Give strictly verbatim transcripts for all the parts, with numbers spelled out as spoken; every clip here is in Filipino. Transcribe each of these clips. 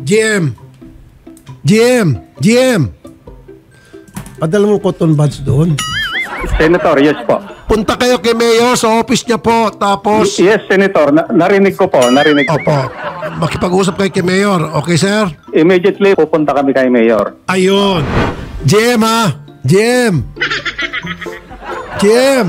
G M. G M. G M. Padala mo cotton buds doon. Senator, yes po. Punta kayo kay Mayor sa office niya po. Tapos... Yes, Senator. Na narinig ko po. Narinig ko Opo. po. Makipag-usap kayo kay Mayor. Okay, sir? Immediately, pupunta kami kay Mayor. Ayun. G M, ha? G M. G M.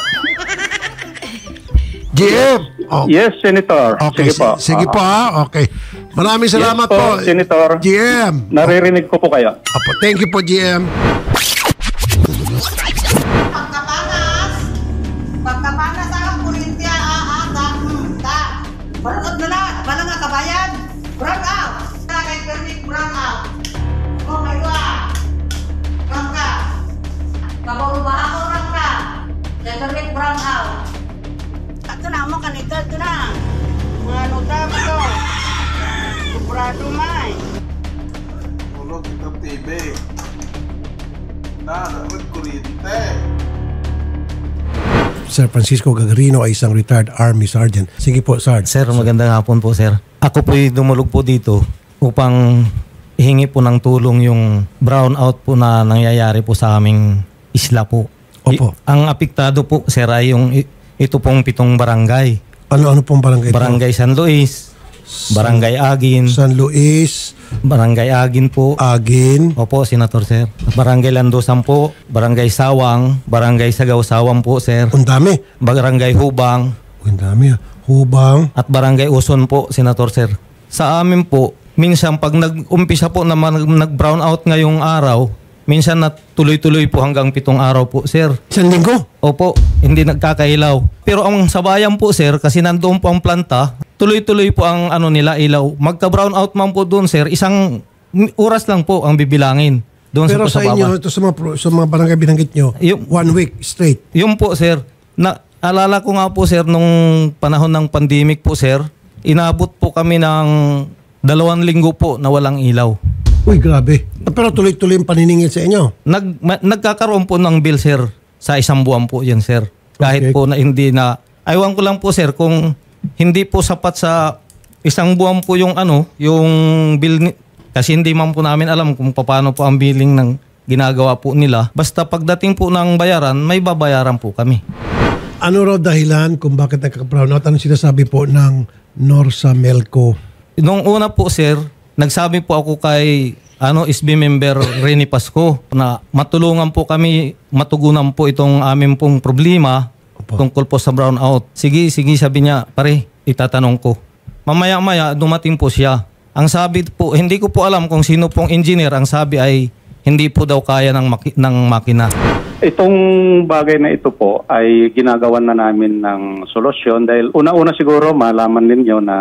G M. Oh. Yes, Senator. Okay, sige po. Sige po, ha? Okay. Maraming salamat yes po, po. Senator. G M. Naririnig ko po kayo. Opo. Thank you po, G M. Pagkapanas, pagkapanas ang kurintiya, aata, ta. Barangod na lahat, bala nga kabayan, brown out. Kay permit brown out. Oh my God. Rangka. Kabarubahan ko rangka. Kay permit brown out. Ito na mo kanito, ito na. Mga nota mo to. Kubrado may. Ulog itong T V. Na, dapat kurinte. Sir Francisco Gagarino ay isang retired Army Sergeant. Sige po, Sarge. Sir, magandang hapon po, sir. Ako po'y dumulog po dito upang ihingi po ng tulong yung brownout po na nangyayari po sa aming isla po. Opo. I- ang apektado po, sir, ay yung ito pong pitong barangay. Ano-ano pong barangay ito? Barangay San Luis, Barangay Agin, San Luis, Barangay Agin po. Agin. Opo, Senator, sir. Barangay Landosan po, Barangay Sawang, Barangay Sagaw-Sawang po, sir. Ang dami. Barangay Hubang, Ang dami. Hubang. at Barangay Uson po, Senator, sir. Sa amin po, minsan pag nag-umpisa po na nag-brown out ngayong araw, minsan na tuloy-tuloy po hanggang pitong araw po, sir. Isang linggo. Opo, hindi nagkakailaw. Pero ang sa bayan po, sir, kasi nandoon po ang planta, tuloy-tuloy po ang ano nila ilaw. Magka-brown out man po doon, sir, isang oras lang po ang bibilangin. Doon Pero sa, sa, sa inyo, baba. ito sa mga, pro- sa mga barangay binanggit nyo, Yung- one week straight. Yung po, sir, na alala ko nga po, sir, nung panahon ng pandemic po, sir, inabot po kami ng dalawang linggo po na walang ilaw. Uy, grabe. Pero tuloy-tuloy yung paniningil sa inyo. Nag, ma- nagkakaroon po ng bill, sir, sa isang buwan po yan, sir. Kahit Okay. po na hindi na... Aywan ko lang po, sir, kung hindi po sapat sa isang buwan po yung ano, yung bill ni... Kasi hindi man po namin alam kung paano po ang billing ng ginagawa po nila. Basta pagdating po ng bayaran, may babayaran po kami. Ano raw dahilan kung bakit nagka-brownout? Anong sinasabi po ng Norsa Melco? Noong una po, sir, nagsabi po ako kay ano S B member Rene Pasco na matulungan po kami, matugunan po itong aming pong problema Opo. tungkol po sa brownout. Sige, sige, sabi niya, pare, itatanong ko. Mamaya-maya, dumating po siya. Ang sabi po, hindi ko po alam kung sino pong engineer, ang sabi ay hindi po daw kaya ng, maki- ng makina. Itong bagay na ito po ay ginagawan na namin ng solusyon dahil una-una siguro malaman ninyo na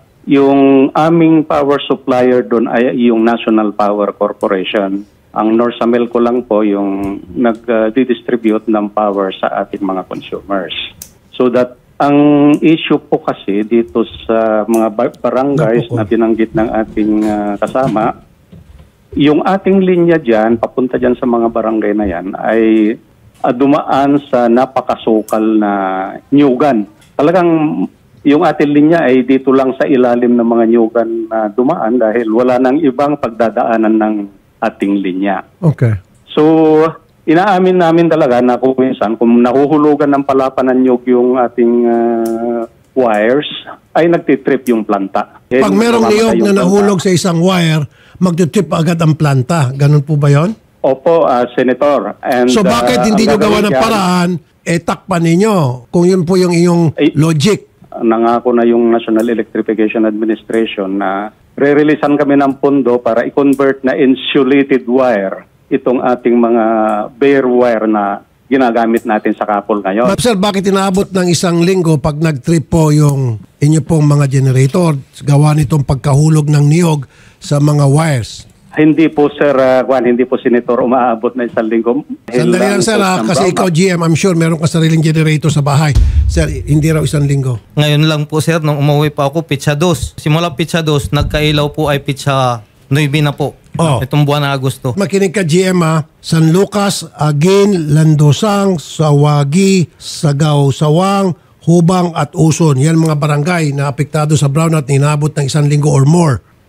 yung aming power supplier doon ay yung National Power Corporation. Ang Norsa Melco lang po yung nag-distribute ng power sa ating mga consumers. So that ang issue po kasi dito sa mga ba- barangays na binanggit ng ating uh, kasama, yung ating linya dyan, papunta dyan sa mga barangay na yan, ay uh, dumaan sa napakasukal na nyugan. Talagang yung ating linya ay dito lang sa ilalim ng mga nyugan na dumaan dahil wala nang ibang pagdadaanan ng ating linya. Okay. So, inaamin namin talaga na kung minsan, kung nahuhulugan ng palapan ng nyug yung ating uh, wires, ay nagtitrip yung planta. Pag merong niyog na nahulog sa isang wire, magtutrip agad ang planta. Ganun po ba yon? Opo, uh, Senator. And, So bakit uh, hindi nyo ang gawa ng gagawin dyan, paraan, eh takpan ninyo? Kung yun po yung inyong Ay- logic. nangako na yung National Electrification Administration na re-releasean kami ng pondo para i-convert na insulated wire itong ating mga bare wire na ginagamit natin sa kapol ngayon. But sir, bakit inaabot ng isang linggo pag nag-trip po yung inyo pong mga generator, gawa nitong pagkahulog ng niyog sa mga wires? Hindi po, Sir uh, Juan, hindi po, Senator, umaabot na isang linggo. Sandali lang sir, ha? Kasi ikaw G M, I'm sure meron ka sariling generator sa bahay. Sir, hindi raw isang linggo. Ngayon lang po, sir, nung umuwi pa ako, pitsa dos. Simula pitsa dos, nagkailaw po ay pitsa nueve na po. Oh. Itong buwan na Agosto. Makinig ka G M, ha? San Lucas, Agin, Landosang, Sawagi, Sagaw, Sawang, Hubang at Uson. Yan mga barangay na apektado sa brownout na inaabot ng isang linggo or more.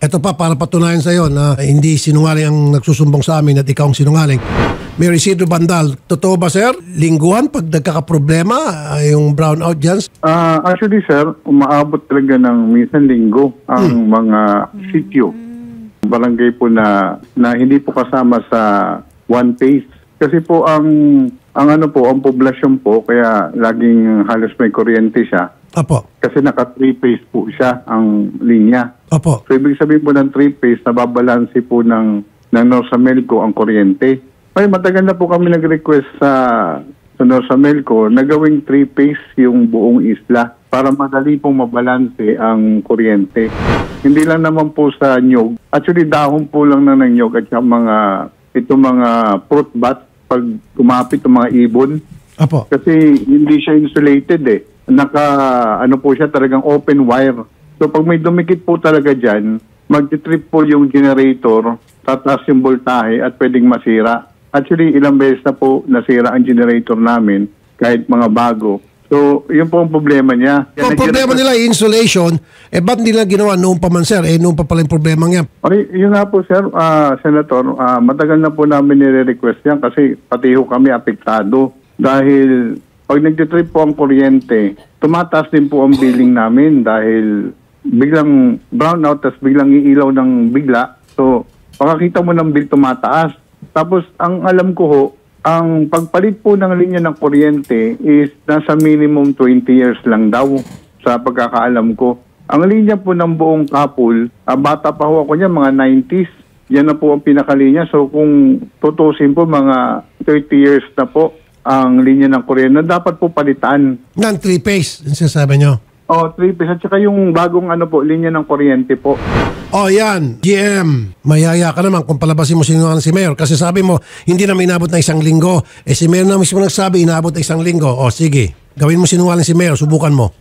Ito pa, para patunayan sa iyo na hindi sinungaling ang nagsusumbong sa amin at ikaw ang sinungaling. Mayor Isidro Bandal, totoo ba sir? Lingguhan pag nagkakaproblema uh, yung brownout dyan? Ah, actually sir, umaabot talaga ng minsan linggo ang hmm. mga sityo. Barangay po na, na hindi po kasama sa one phase. Kasi po ang ang ano po, ang poblasyon po, kaya laging halos may kuryente siya. Apo. Kasi naka three phase po siya ang linya. Apo. So ibig sabihin po ng three phase, nababalansi po ng, ng Norsamelco ang kuryente. Ay, matagal na po kami nag-request sa, sa Norsamelco na gawing three phase yung buong isla para madali pong mabalanse ang kuryente. Hindi lang naman po sa nyog. Actually, dahon po lang na ng nyog at yung mga, ito mga fruit bat pag kumapit yung mga ibon. Apo. Kasi hindi siya insulated eh. Naka, ano po siya, talagang open wire. So pag may dumikit po talaga dyan, mag-trip po yung generator, tataas yung voltahe at pwedeng masira. Actually, ilang beses na po nasira ang generator namin, kahit mga bago. So, yun po ang problema niya. Kung problema nila, insulation, eh ba't nila ginawa noon pa man sir? Eh noon pa pala yung problema niya. Okay, yun nga po sir, uh, Senator, uh, matagal na po namin nire-request yan kasi pati ho kami apektado. Dahil pag nagtitrip po ang kuryente, tumataas din po ang billing namin dahil biglang brownout, tas biglang iilaw ng bigla. So, pakakita mo ng bill tumataas. Tapos, ang alam ko ho, ang pagpalit po ng linya ng kuryente is nasa minimum twenty years lang daw sa pagkakaalam ko. Ang linya po ng buong Kapul, uh, bata pa ho ako niya, mga nineties. Yan na po ang pinakalinya. So, kung tutusin po, mga thirty years na po ang linya ng kuryente na dapat po palitan. Ng three-phase, yung sinasabi nyo? Oh, three-phase. At saka yung bagong ano po, linya ng kuryente po. Oh, yan. G M, mayaya ka naman kung palabasin mo sinungaling si Mayor. Kasi sabi mo, hindi naman inabot na isang linggo. Eh si Mayor na mismo nagsabi, inabot na isang linggo. Oh, sige. Gawin mo sinungaling si Mayor, subukan mo.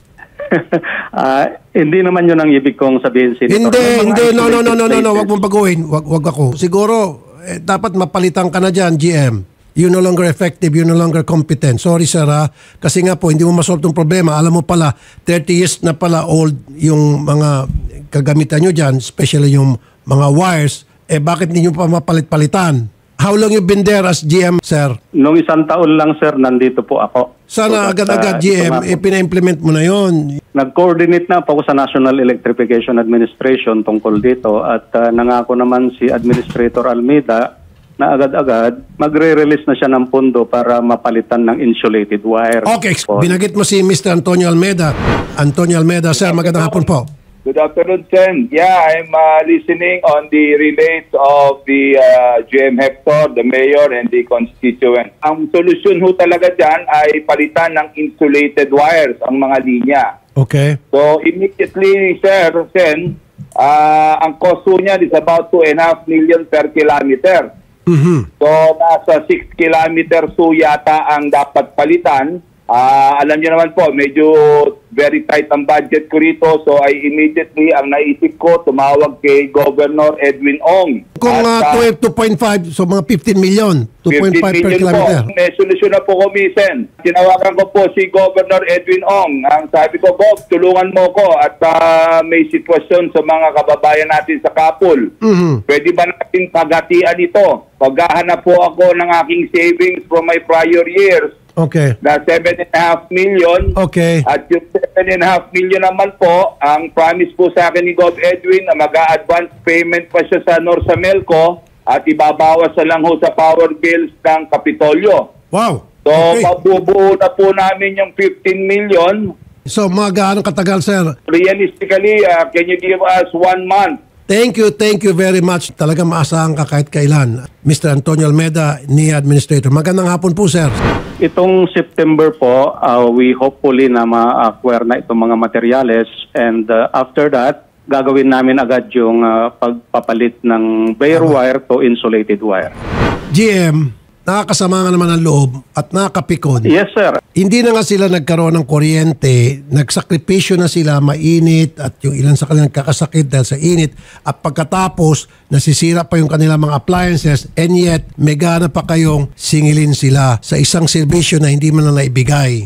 uh, hindi naman yun ang ibig kong sabihin. Senator. Hindi, hindi. No, no, no, no, no, no. Wag mong baguhin. Wag, wag ako. Siguro, eh, dapat mapalitan ka na dyan, G M. You're no longer effective, you're no longer competent. Sorry sir ha, kasi nga po hindi mo masolve yung problema. Alam mo pala, thirty years na pala old yung mga kagamitan nyo dyan, especially yung mga wires, eh bakit hindi nyo pa mapalit-palitan? How long you been there as G M, sir? Nung isang taon lang sir, nandito po ako. Sana so agad-agad uh, G M, eh, pina-implement mo na yon. Nag-coordinate na po ako sa National Electrification Administration tungkol dito at uh, nangako naman si Administrator Almeida na agad-agad, magre-release na siya ng pondo para mapalitan ng insulated wire. Okay, binagit mo si Mister Antonio Almeida. Antonio Almeida, sir, magandang hapon po. Good afternoon, Sen. Yeah, I'm uh, listening on the relates of the uh, G M Hector, the mayor, and the constituent. Ang solusyon ho talaga dyan ay palitan ng insulated wires, ang mga linya. Okay. So, immediately, sir, Sen, uh, ang cost ho niya is about two and a half million per kilometer. Mm-hmm. So, nasa six kilometers so yata ang dapat palitan. Uh, alam niyo naman po, medyo very tight ang budget ko rito. So, I immediately, ang naisip ko, tumawag kay Governor Edwin Ong. Kung uh, twelve, two point five, so mga fifteen million. two point five per kilometer. Po. May solusyon na po kumisen. Tinawagan ko po si Governor Edwin Ong. Ang sabi ko, Bob, tulungan mo ko at uh, may sitwasyon sa mga kababayan natin sa Kapul. Mm-hmm. Pwede ba natin paghatian ito? Paghahanap po ako ng aking savings from my prior years. Okay. Na seven and a half million. Okay. At yung seven and a half million naman po, ang promise po sa akin ni Gov Edwin na mag-a-advance payment pa siya sa Norsamelco at ibabawas na lang ho sa power bills ng Kapitolyo. Wow. So, okay. Mabubuo na po namin yung fifteen million. So, mga gaano katagal, sir? Realistically, uh, can you give us one month? Thank you, thank you very much. Talagang maasahan ka kahit kailan. Mister Antonio Almeida, ni Administrator. Magandang hapon po, sir. Itong September po, uh, we hopefully na ma-acquire na itong mga materyales and uh, after that, gagawin namin agad yung uh, pagpapalit ng bare wire to insulated wire. G M, nakakasama nga naman ang loob at nakakapikon. Yes, sir. Hindi na nga sila nagkaroon ng kuryente, nagsakripisyo na sila, mainit at yung ilan sa kanila nagkakasakit dahil sa init at pagkatapos nasisira pa yung kanilang mga appliances and yet may gana pa kayong singilin sila sa isang serbisyo na hindi man lang naibigay.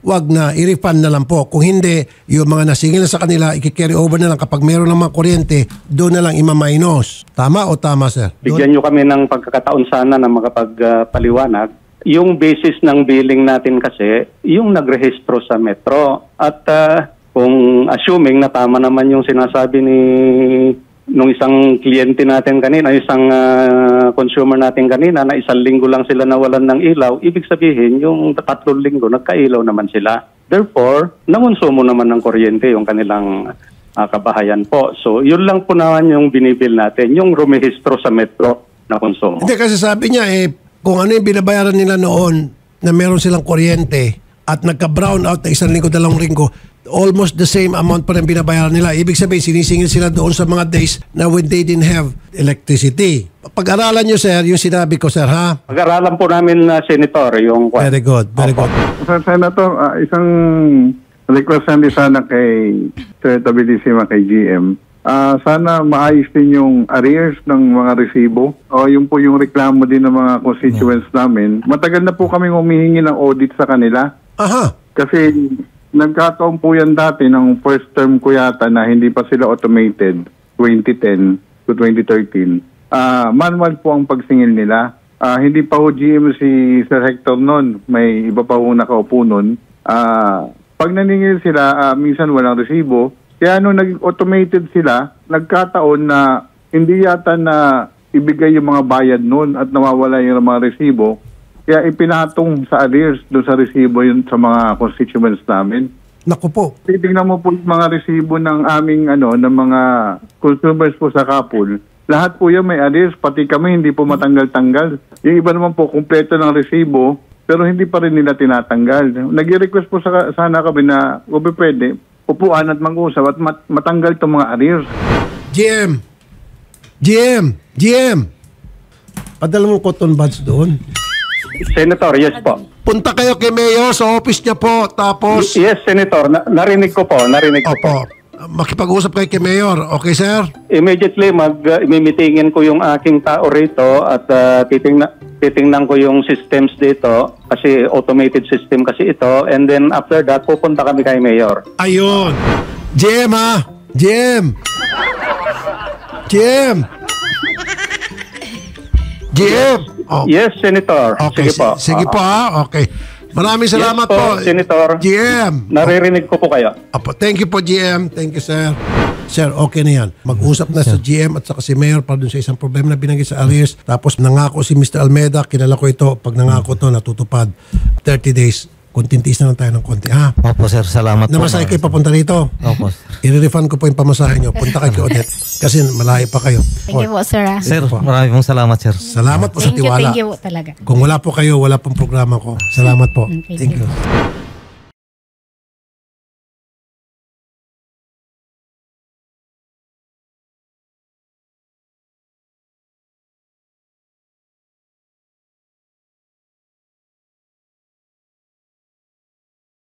wag na, i-refund na lang po. Kung hindi, yung mga nasingil na sa kanila, i-carry over na lang kapag meron ng mga kuryente, doon na lang ima-minus. Tama o tama, sir? Bigyan nyo kami ng pagkakataon sana na makapagpaliwanag. Yung basis ng billing natin kasi, yung nagrehistro sa Metro. At uh, kung assuming na tama naman yung sinasabi ni nung isang kliyente natin kanina, isang uh, consumer natin kanina, na isang linggo lang sila nawalan ng ilaw, ibig sabihin yung tatlong linggo nagkailaw naman sila. Therefore, nangonsumo naman ng kuryente yung kanilang uh, kabahayan po. So, yun lang po naman yung binibil natin, yung rumehistro sa Metro na konsumo. Hindi, kasi sabi niya, eh, kung ano yung binabayaran nila noon na meron silang kuryente at nagka-brown out na isang linggo, dalawang linggo, almost the same amount pa rin binabayaran nila. Ibig sabihin, sinisingil sila doon sa mga days na when they didn't have electricity. Pag-aralan nyo, sir, yung sinabi ko, sir, ha? Pag-aralan po namin, uh, Senator, yung... Very good, very good. Sir Senator, uh, isang request din sana kay Sir Tabilisima, kay G M. Uh, sana maayos din yung arrears ng mga resibo o yung po yung reklamo din ng mga constituents namin. Matagal na po kami humihingi ng audit sa kanila. Aha. Kasi nagkataon po yan dati ng first term ko yata na hindi pa sila automated, twenty ten to twenty thirteen. Uh, manual po ang pagsingil nila. Uh, hindi pa ho G M si Sir Hector noon. May iba pa ho nakaupo noon. Uh, pag naningil sila, uh, minsan walang resibo. Kaya nung naging automated sila, nagkataon na hindi yata na ibigay yung mga bayad noon at nawawala yung mga resibo. Kaya ipinatong sa arrears doon sa resibo yun sa mga constituents namin. Naku po. Titignan mo po yung mga resibo ng aming ano, ng mga consumers po sa Kapul. Lahat po yan may arrears, pati kami hindi po matanggal-tanggal. Yung iba naman po, kumpleto ng resibo, pero hindi pa rin nila tinatanggal. Nag-request po sa, sana kami na, kung pwede, upuan at mag-usap at mat- matanggal itong mga arrears. G M! G M! G M! Padala mo cotton buds doon. Senator, yes po. Punta kayo kay Mayor sa office niya po, tapos... Yes, Senator. Na- narinig ko po. Narinig ko po. Opo. Makipag-usap kayo kay Mayor. Okay, sir? Immediately, mag-imitingin ko yung aking tao rito at uh, titingnan, titingnan ko yung systems dito kasi automated system kasi ito. And then after that, pupunta kami kay Mayor. Ayun. G M, ha? G M! G M! G M! Oh. Yes, Senator. Okay, Sige po. Sige po, ha? Okay. Maraming salamat yes po, po, Senator. G M. Naririnig ko po kayo. Apo, thank you po, G M. Thank you, sir. Sir, okay na yan. Mag-usap na sa G M at saka si Mayor para dun sa isang problema na binanggit sa arrears. Tapos nangako si Mister Almeida, kilala ko ito. Pag nangako to, natutupad. thirty days. Kuntintis na lang tayo ng konti, ha? Opo, sir. Salamat po. Namasahe kayo papunta rito. Opo, sir. I-refund ko po yung pamasahe nyo. Punta kayo kay Odette. Kasi malayo pa kayo. Thank you po, sir. ah. Sir, maraming pong salamat, sir. Salamat po sa Thank you, tiwala. thank you po talaga. Kung wala po kayo, wala pong programa ko. Salamat po. Thank Thank you. you.